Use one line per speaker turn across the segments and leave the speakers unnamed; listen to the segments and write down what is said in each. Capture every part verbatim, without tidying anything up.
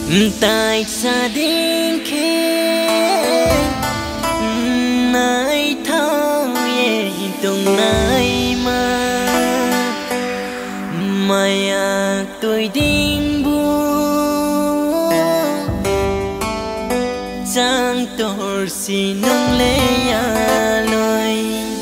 tại gia đình kia nay thao ye tung nay mà maya tôi đinh bu chẳng tổ si nông lê ya lôi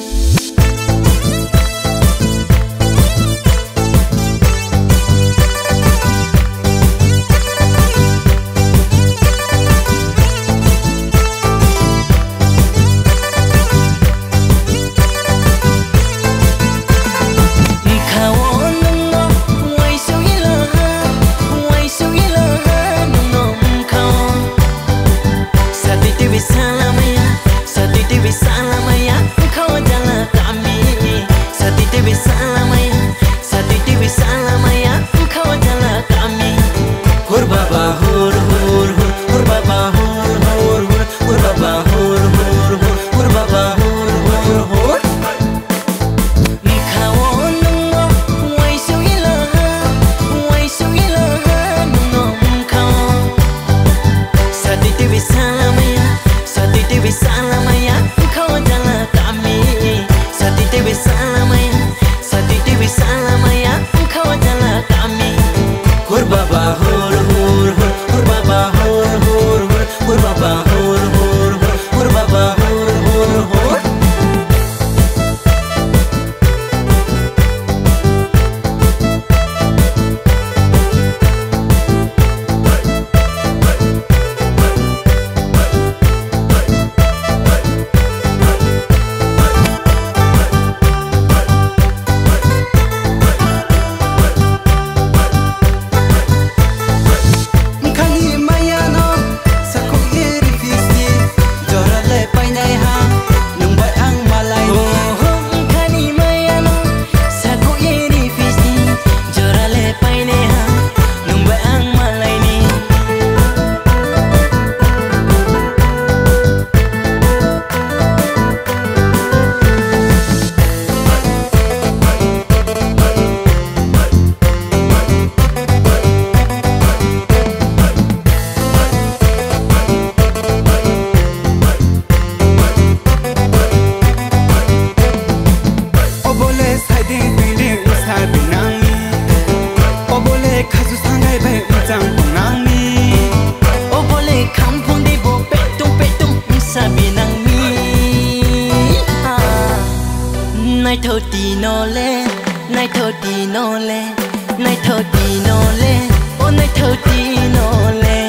nay thơ tì nó lên, nay thơ tì nó lên, nay thơ tì nó lên, ô nay thơ tì nó lên.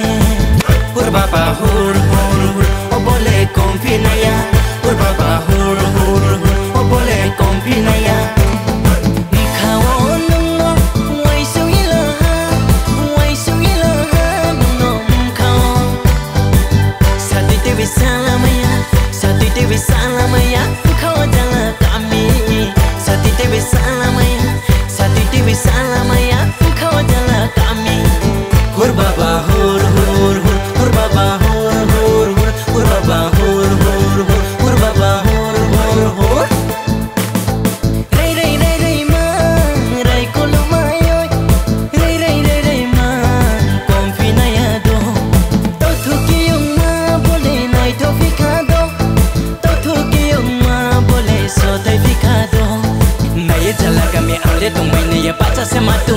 Hur baba hur hur hur, ô bole confinaya. Hur baba hur hur hur, ô bole confinaya. Salamaya, kau adalah kami. Sati Dewi Salamaya, Sati Dewi Salamaya, kau adalah kami. Hur baba hur hur hur, hur baba hur hur hur, hur baba hur hur hur, hur baba hur hur hur. Ray ray ray ray ma, ray kolumayo, ray ray ray ray ma, confinado. Todo que uma boleh naik tofikado. Soy ficado, nadie te la cambia, ahora tú me niña pasa se mató.